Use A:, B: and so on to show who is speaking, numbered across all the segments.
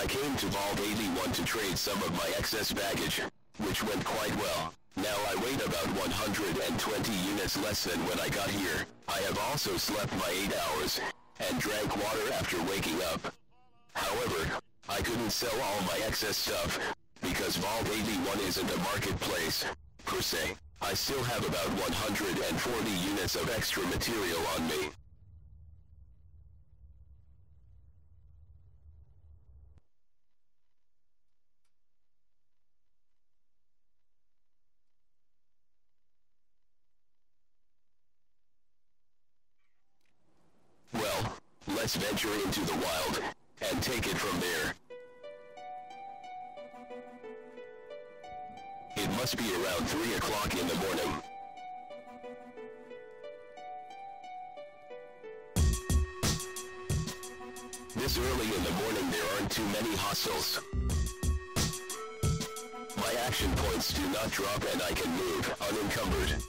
A: I came to Vault 81 to trade some of my excess baggage, which went quite well. Now I weighed about 120 units less than when I got here. I have also slept my 8 hours, and drank water after waking up. However, I couldn't sell all my excess stuff, because Vault 81 isn't a marketplace, per se. I still have about 140 units of extra material on me. Well, let's venture into the wild, and take it from there. It must be around 3 o'clock in the morning. This early in the morning there aren't too many hostiles. My action points do not drop and I can move unencumbered.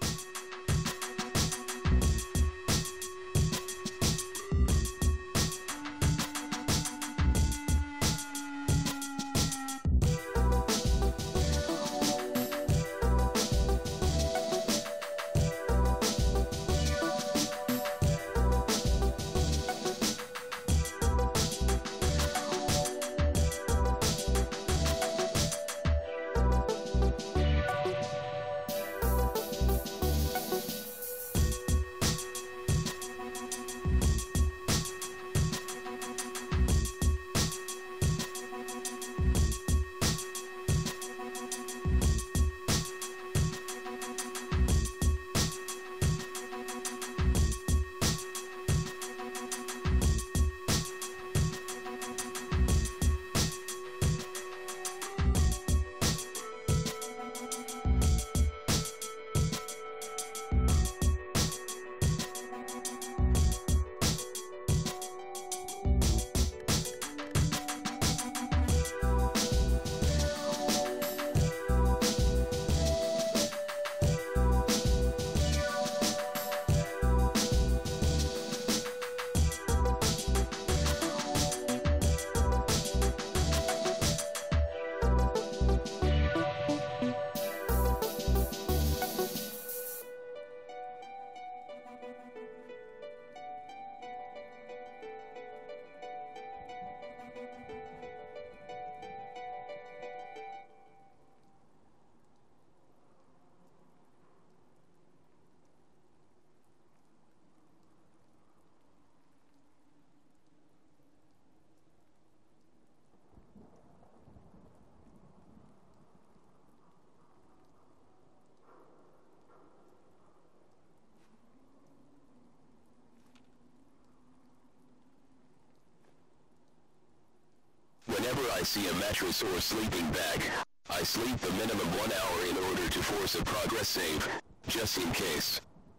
A: Whenever I see a mattress or sleeping bag, I sleep the minimum 1 hour in order to force a progress save, just in case.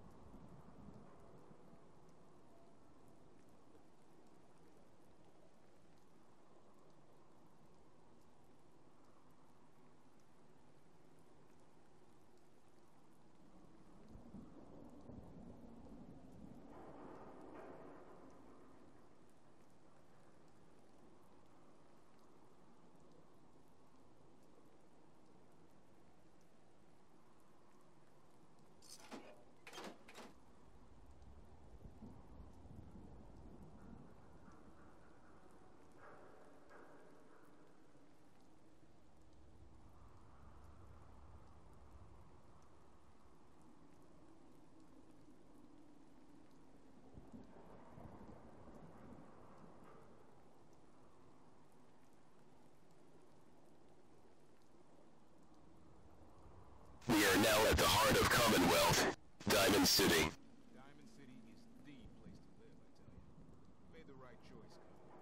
A: We are now at the heart of Commonwealth, Diamond City.
B: Diamond City is the place to live, I tell you. You made the right choice, Connor.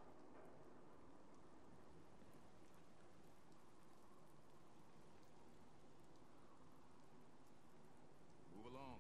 B: Move along.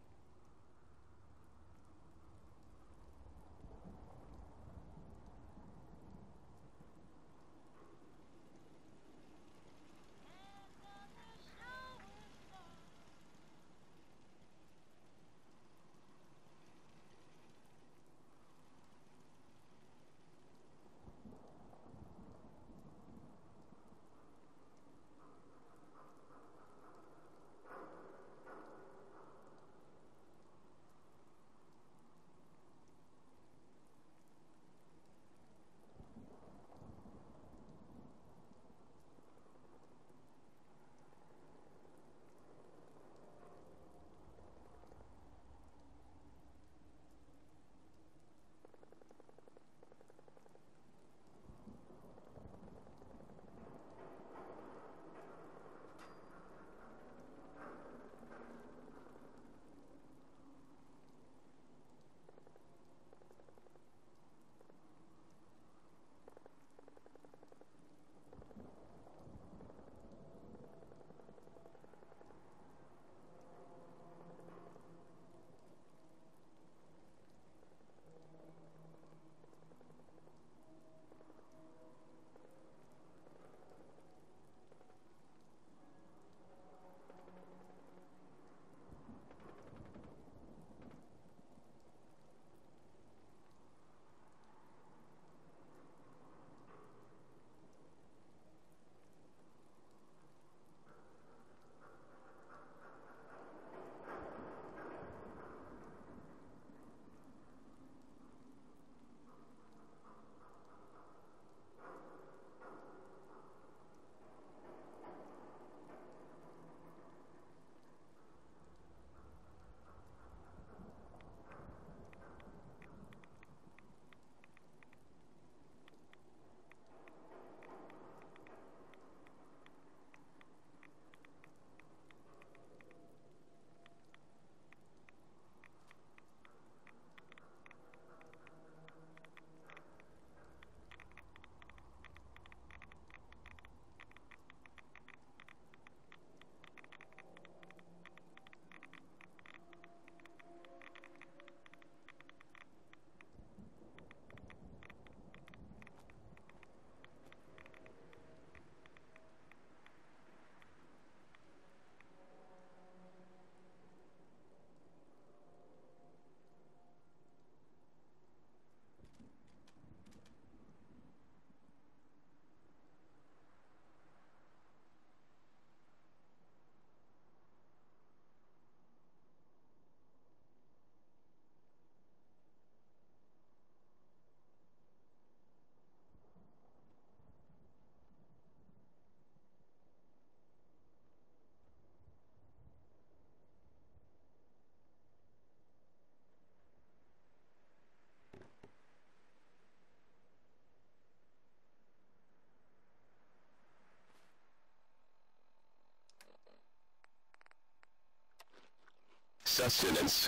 A: sustenance.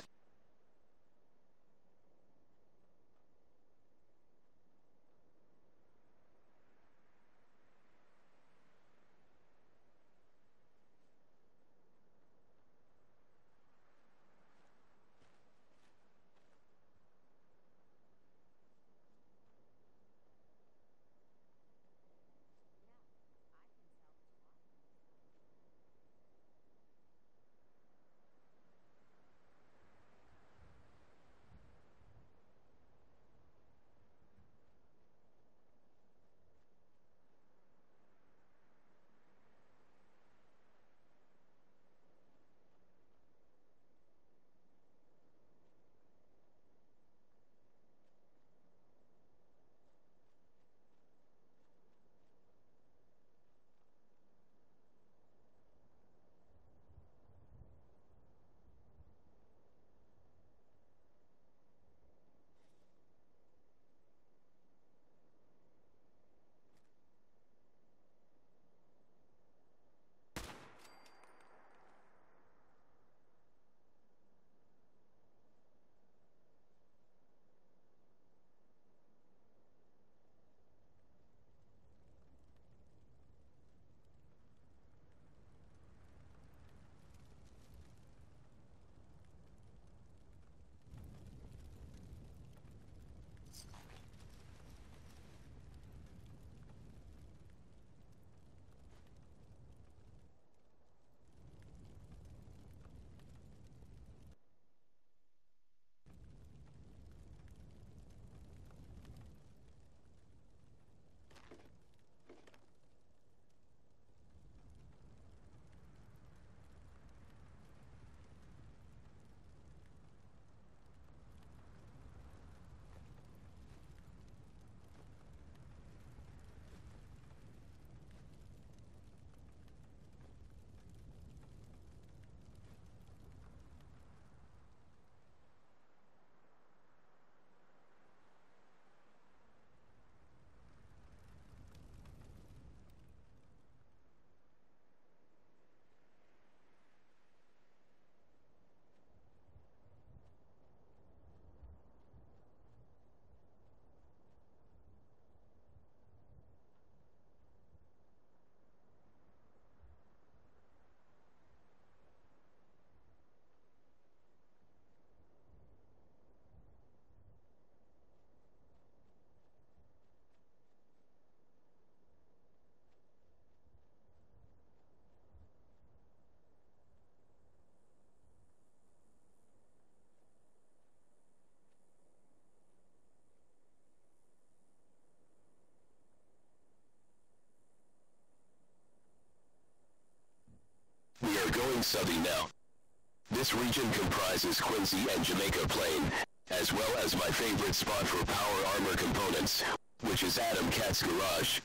A: We are going southern now. This region comprises Quincy and Jamaica Plain, as well as my favorite spot for power armor components, which is Adam Cat's garage.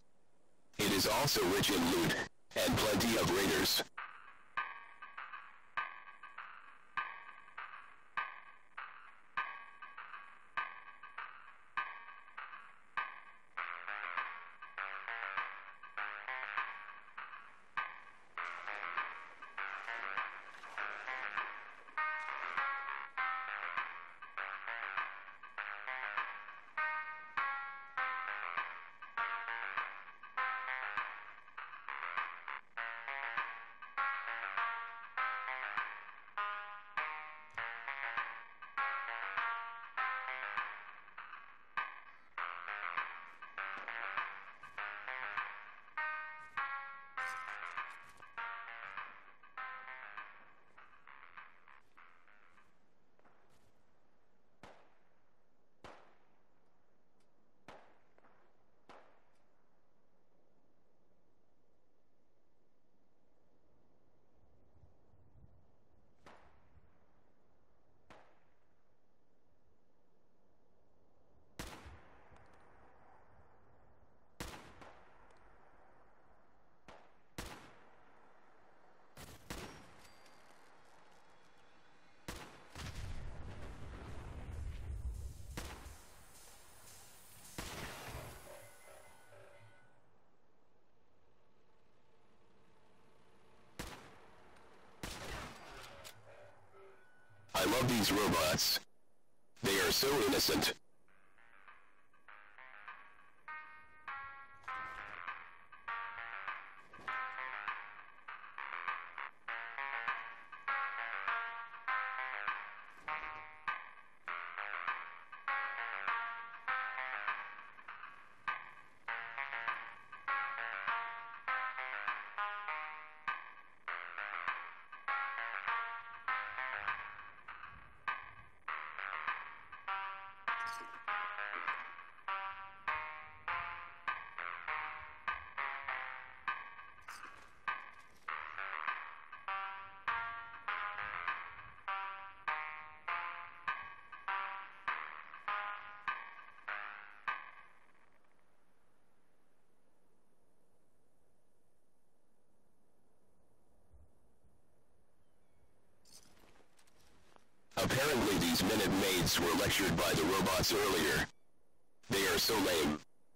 A: It is also rich in loot, and plenty of raiders. love these robots. They are so innocent. Apparently these Minute Maids were lectured by the robots earlier. They are so lame.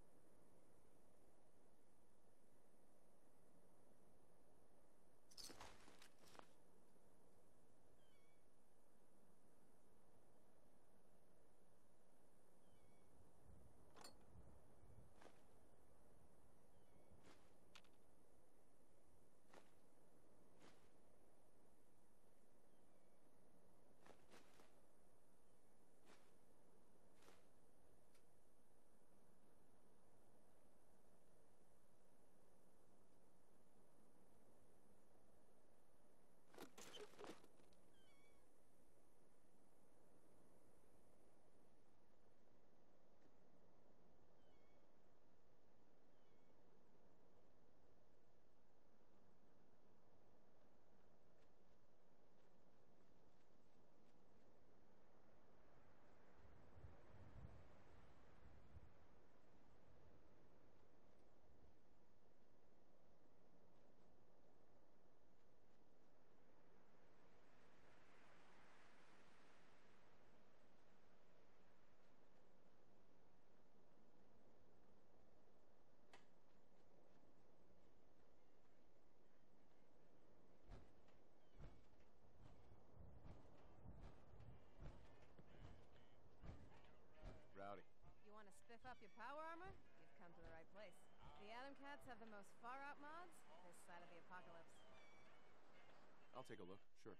B: Rowdy.
C: You want to spiff up your power armor? You've come to the right place. The Atom Cats have the most far-out mods this side of the apocalypse.
B: I'll take a look, sure.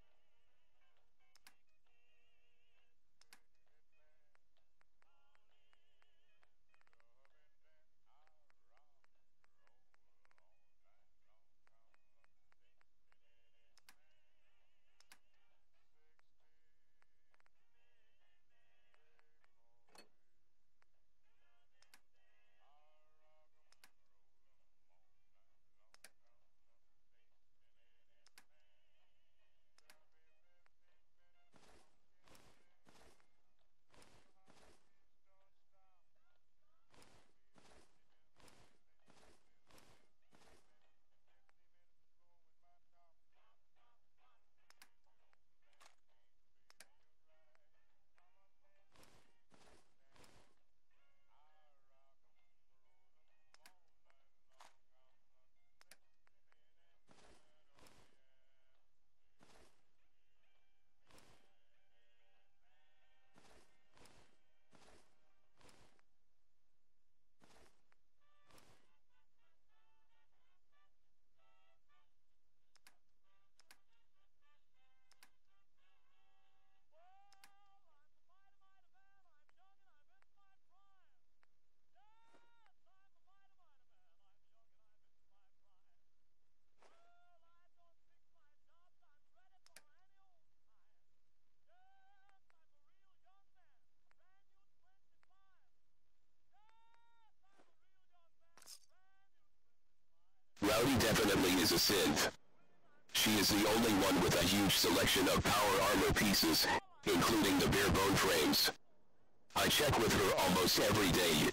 A: Rowdy definitely is a synth. She is the only one with a huge selection of power armor pieces, including the bare bone frames. I check with her almost every day.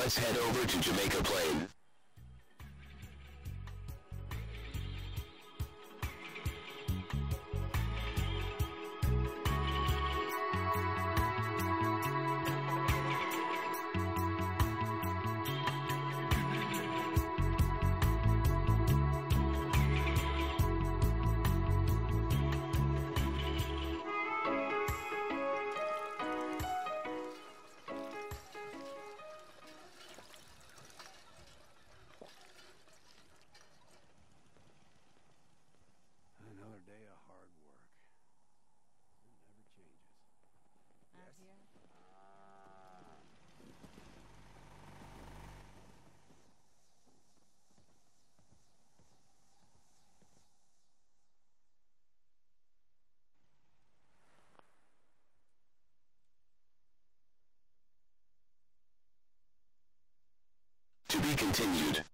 A: let's head over to Jamaica Plain.
D: Another day of hard work. It never changes.
C: Out here.
A: To be continued.